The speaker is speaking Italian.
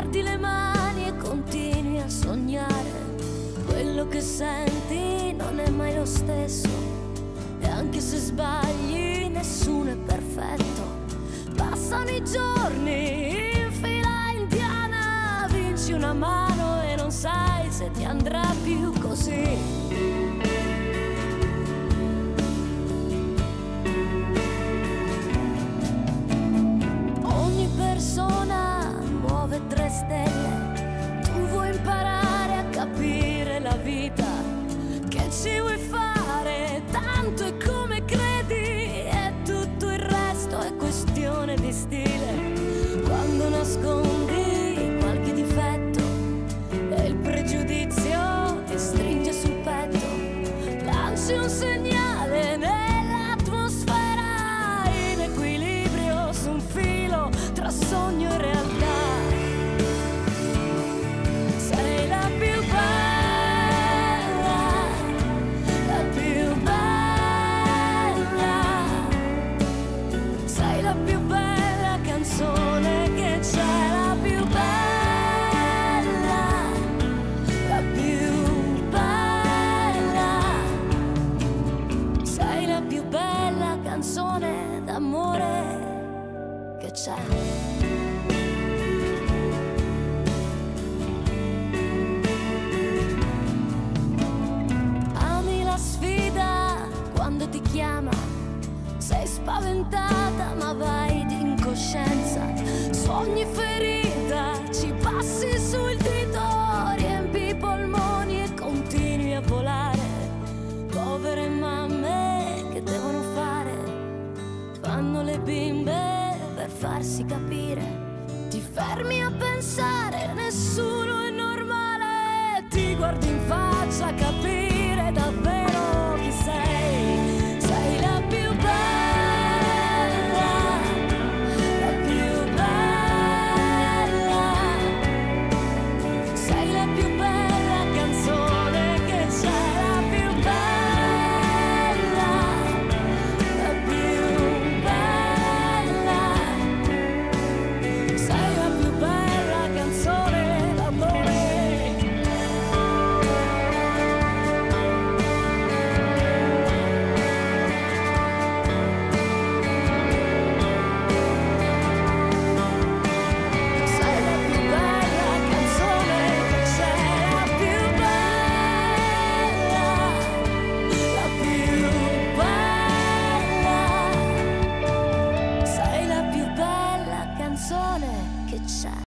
guardi le mani e continui a sognare. Quello che senti non è mai lo stesso, e anche se sbagli nessuno è perfetto. Passano i giorni in fila indiana, vinci una mano e non sai se ti andrà più così. Ogni persona muove 3 stelle, tu vuoi imparare a capire la vita. Che ci vuoi fare? Tanto è come credi, e tutto il resto è questione di stile. Quando nascondi qualche difetto e il pregiudizio ti stringe sul petto, lanci un segnale nell'atmosfera, in equilibrio su un filo tra sogno e realtà. Sei la più bella, la più bella. Sei la più bella canzone che c'è, la più bella, la più bella. Sei la più bella canzone d'amore che c'è. Ami la sfida quando ti chiama, sei spaventata ma vai d'incoscienza. Sogni ferita, ci passi sul dito, riempi i polmoni e continui a volare. Povere mamme che devono fare, fanno le bimbe per farsi capire. Ti fermi a pensare, nessuno è normale, ti guardi in faccia